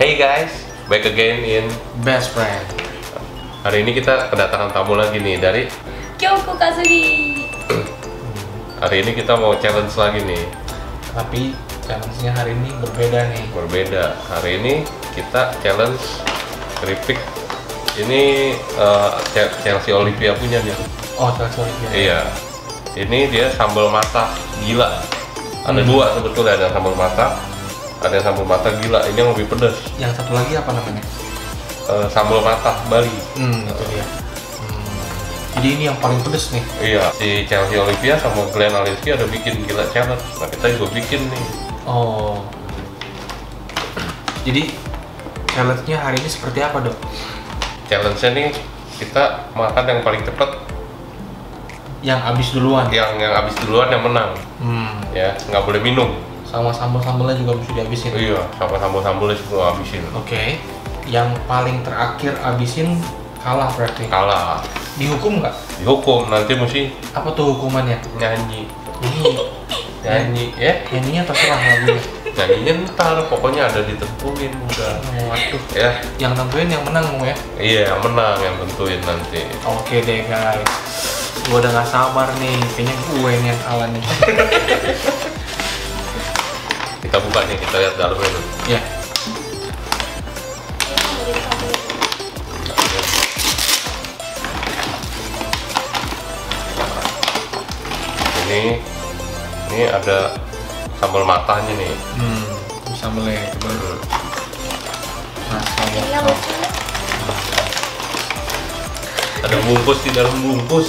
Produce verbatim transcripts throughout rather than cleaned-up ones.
Hey guys, back again in Best Friend. Hari ini kita kedatangan tamu lagi nih dari Kyoko Kazuhi. Hari ini kita mau challenge lagi nih. Tapi challenge-nya hari ini berbeda nih. Berbeda. Hari ini kita challenge keripik. Ini uh, Chelsea Olivia punya nih. Oh, Chelsea Olivia. Iya. Ini dia sambal matah gila. Ada Hmm. dua sebetulnya, ada sambal matah, ada yang sambal matah gila. Ini yang lebih pedas. Yang satu lagi apa namanya? Uh, sambal matah Bali. Hmm, itu dia. Hmm. Jadi ini yang paling pedes nih. Iya, si Chelsea Olivia sama Glenn Alinsky ada bikin gila challenge. Nah, kita juga bikin nih. Oh. Jadi challenge-nya hari ini seperti apa, Dok? Challenge-nya nih kita makan yang paling cepat, Yang habis duluan. yang yang habis duluan yang menang. Hmm. Ya, nggak boleh minum. Sama sambal-sambalnya juga mesti dihabisin. Iya, sama sambal-sambalnya semua habisin. Oke. Yang paling terakhir habisin kalah berarti. Kalah, Dihukum nggak? dihukum, nanti mesti Apa tuh hukumannya? nyanyi, Ini nyanyi, ya. nyanyinya terserah lagunya. Nyanyinya ntar, pokoknya ada ditentuin udah. Oh, waduh. Ya, Yang nentuin yang menang mau ya? iya yang menang yang tentuin nanti. Oke deh guys, gue udah gak sabar nih, kayaknya gue ini yang kalah nih. Kita buka nih, kita lihat dalamnya dulu. Ya, Ini, ini ada sambal matahnya nih. hmm, bisa mulai coba dulu. Nah, Ini sama yang lucu. Ada bungkus di dalam bungkus.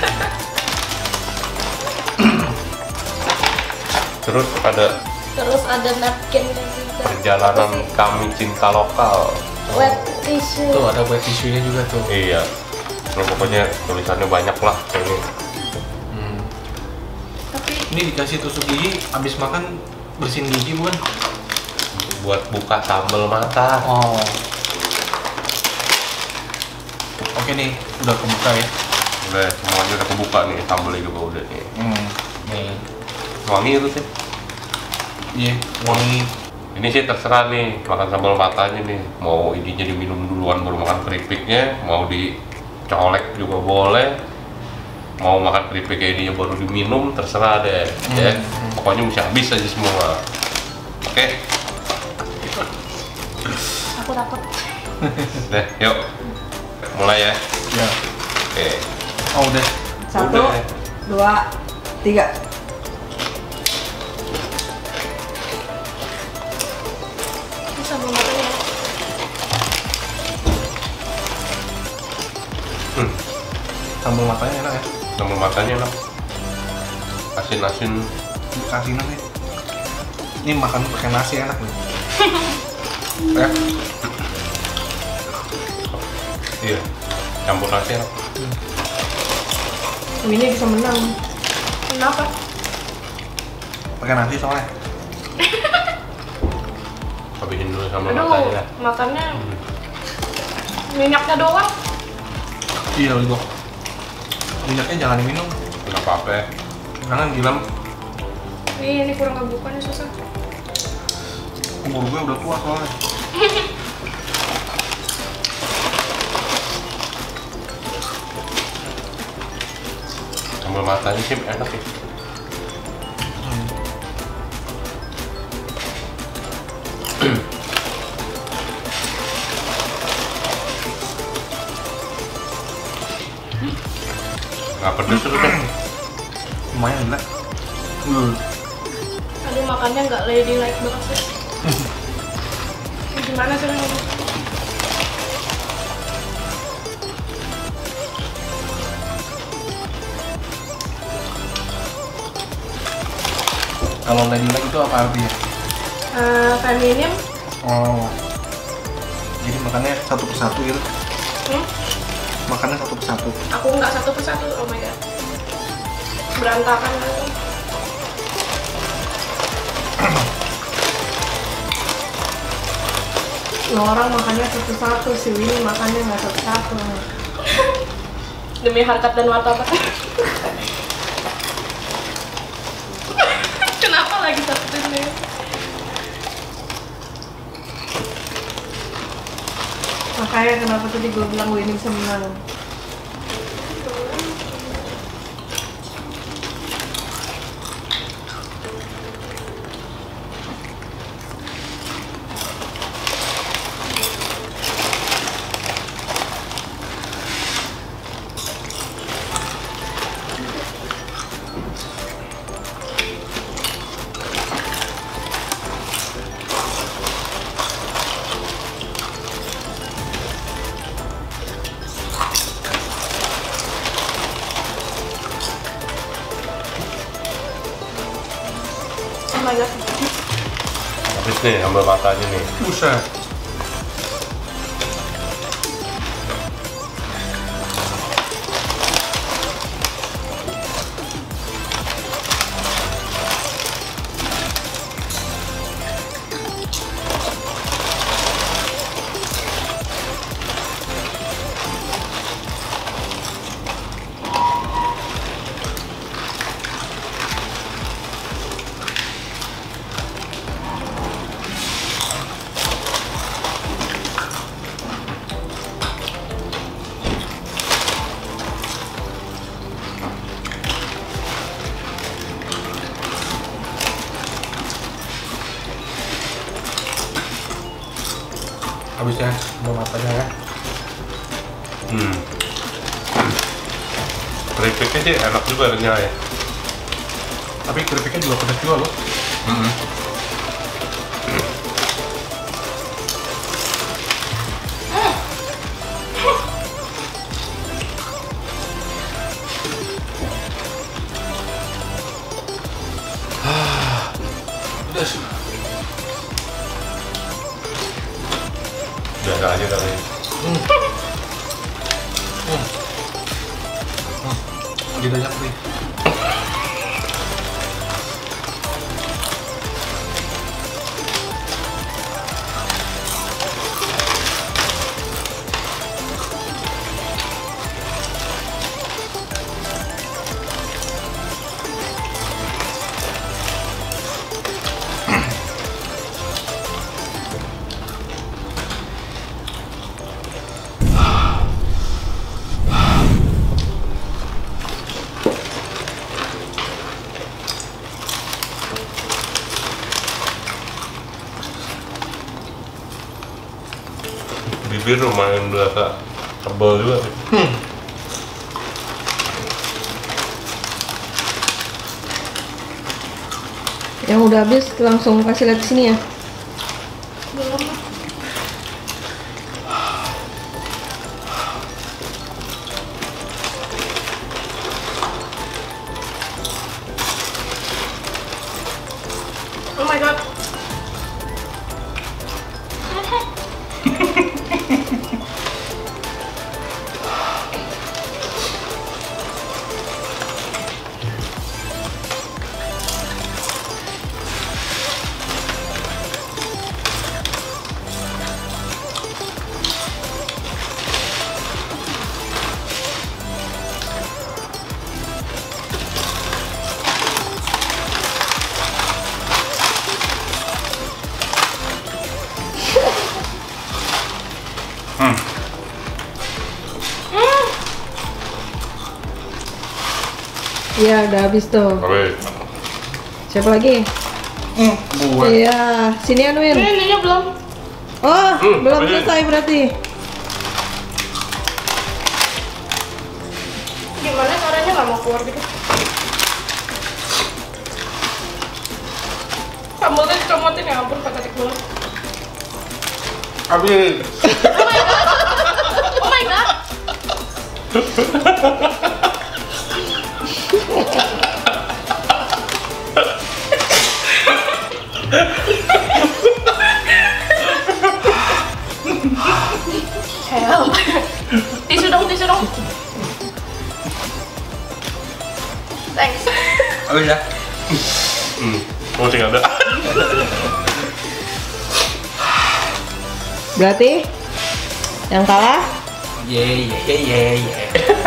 Terus ada Terus ada napkinnya juga. perjalanan kami cinta lokal. Wet tissue. tuh ada wet tissue-nya juga tuh. Iya. Nah, pokoknya tulisannya banyak lah ini. Hmm. Tapi Ini dikasih tusuk gigi, abis makan bersihin gigi bukan? Buat buka sambal mata. Oh. Oke nih, udah kebuka ya. Udah semuanya udah kebuka nih, sambalnya juga udah nih. Hmm. Nih, Wangi itu sih. iya, wangi. Ini sih terserah nih, makan sambal matanya nih. Mau ininya diminum duluan baru makan keripiknya, mau dicolek juga boleh. Mau makan keripik kayak ininya baru diminum, terserah deh. Hmm. Ya, Hmm. pokoknya mesti habis aja semua. Oke, aku takut. deh, yuk. Mulai ya. Ya. Oke. Oh udah. Satu, Udah. dua, tiga. Ini sambal matanya. Hmm. Sambal matanya enak ya. Sambal matanya enak. Asin-asin. Kasih nasi. Ini makan pakai nasi enak nih. Ya. Iya. Campur nasi enak. Ini bisa menang. Kenapa? Pakai nasi soalnya. Habisin dulu sambal Aduh, matanya. makannya minyaknya doang. Iya loh. Minyaknya jangan diminum. Nggak apa-apa ya. Jangan gila. Ih, ini kurang kebuka nih, susah. Umur gue udah tua soalnya. Sambal matanya sih enak ya. Nggak pedes tuh kan? Lumayan enggak? Hmm. Aduh, makannya nggak ladylike banget sih. Ini gimana sih ngomong? Kalau ladylike itu apa artinya? Uh, feminim. Oh. Jadi makannya satu persatu gitu. Hmm? Makannya satu persatu. Aku nggak satu persatu, oh my god. Berantakan lagi. Lo orang makannya satu-satu, si Winnie makannya nggak satu-satu. Demi harkat dan martabat. Kenapa lagi satu ini? percaya kenapa tadi gue bilang gue ini bisa menang. Oh my god. Habis nih, ambil matanya nih. Buset. Habis ya, ambil matanya ya. Hmm. Keripiknya sih enak juga renyah ya. Tapi keripiknya juga pedas juga loh. Hmm. Pedas. Biasa aja kali. Hmm. Hmm. Hmm. Lidahnya perih. Bibir lumayan berasa tebal juga sih. Hmm. Yang udah habis langsung kasih lihat sini ya. Belum. Oh my god. Hmm. Iya, udah habis tuh. Oke. Siapa lagi? Hmm. Buat. Iya, sini Anwin. Ini ininya belum. Oh, Hmm, belum apa ini? selesai berarti. Gimana caranya nggak mau keluar gitu? Sambelnya dicomotin ya ampun, patetik banget. Habis. Oh my god. Help. Tisu dong, tisu dong. Thanks. Habis ya. Hmm. Oh, tinggal ada. Berarti yang kalah Ye ye ye ye ye.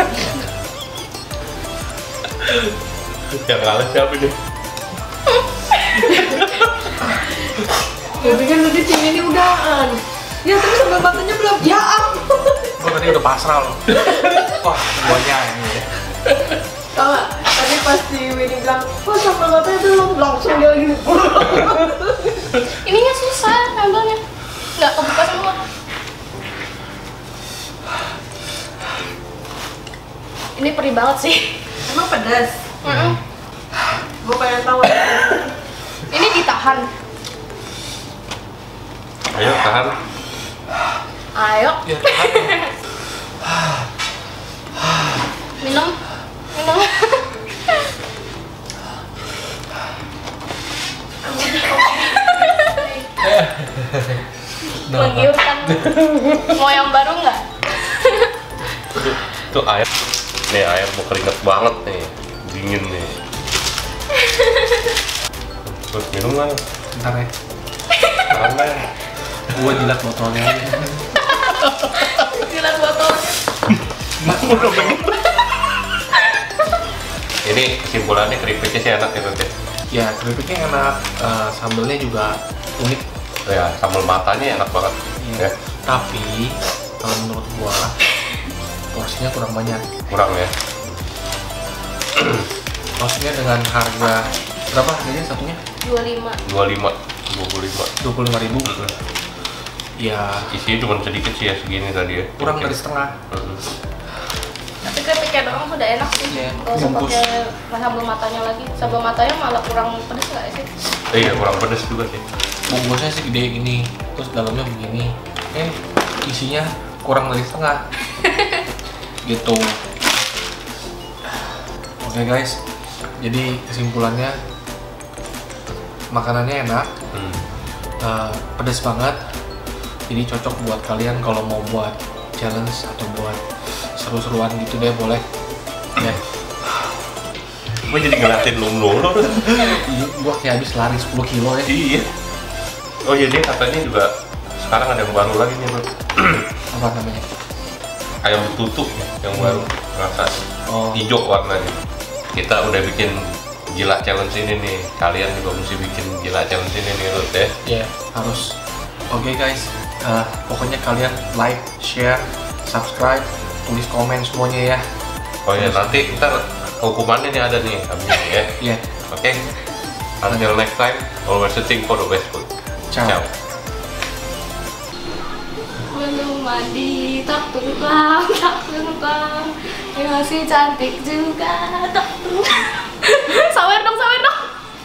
Yang kalah siapa nih? tapi kan tadi tim ini udahan. Ya tapi sambal matanya belum. Ya ampun. Gue tadi udah pasrah loh. Wah, semuanya ini. Tau gak? Tadi pas di Winnie bilang, wah sambal matanya belum, langsung dia gini. Ininya susah sambalnya. Nggak kebuka semua. Ini perih banget sih. Emang pedas. Mm-mm. Gue pengen tahu. Ini ditahan. Ayo tahan. Ayo. Ya, tahan. Minum. Minum. Menggiurkan. Mau yang baru nggak? Tuh, tuh air. Nih air mau keringet banget nih. Dingin nih. Terus minum kan? Bentar ya. Karena Gue jilat botolnya aja. Jilat botolnya. udah pengen. Ini kesimpulannya keripiknya sih enak ya nanti. Ya, keripiknya enak, eh, sambelnya juga unik. Ya sambal matanya enak banget. Ya. Ya Tapi kalau menurut gua porsinya kurang banyak. kurang ya. Porsinya dengan harga berapa harganya satunya? dua puluh lima. dua puluh lima, dua puluh lima. dua puluh lima ribu. Ya, Isinya cuma sedikit sih ya segini tadi ya. kurang dari setengah. Mm-mm. Tapi keripiknya doang udah enak sih. Iya, Kalau usah bungkus. pakai sambal matanya lagi. Sambal matanya malah kurang pedes nggak sih? Eh, iya kurang pedes juga sih. Bungkusnya segede gini, terus dalamnya begini. Eh, isinya kurang dari setengah. Gitu. Oke guys, jadi kesimpulannya makanannya enak, Hmm. eh, pedas banget. Jadi cocok buat kalian kalau mau buat challenge atau buat seru-seruan gitu deh, boleh. Ya, Gue jadi ngeliatin lu mulu. iya, gua kayak habis lari sepuluh kilo ya. Iya. Oh iya dia katanya juga sekarang ada yang baru lagi nih bro. Apa namanya? Ayam betutu yang baru rasa Oh, hijau warnanya. Kita udah bikin gila challenge ini nih. Kalian juga mesti bikin gila challenge ini nih Lut ya. ya harus. Oke guys, eh, pokoknya kalian like, share, subscribe, tulis komen semuanya ya. Oh iya nanti ntar hukumannya nih ada nih habis ini ya. Ya, Oke. Until next time, always searching for the best food. ciao. Ciao. Belum mandi, tak tunggang, tak tunggang. Ya masih cantik juga, tak tunggang. Sawer dong, sawer dong.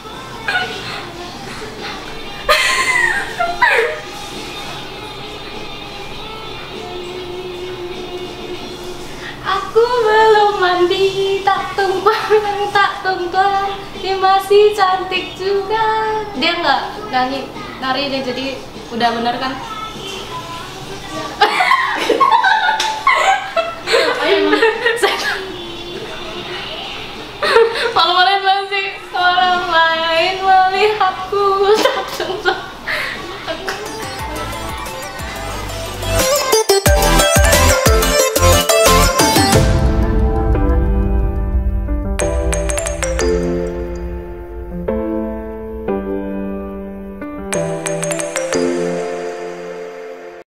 Aku belum mandi, tak tumpang, tak tumpang. Dia masih cantik juga. Dia nggak nyanyi, nari dia jadi udah bener kan? Ayo, malu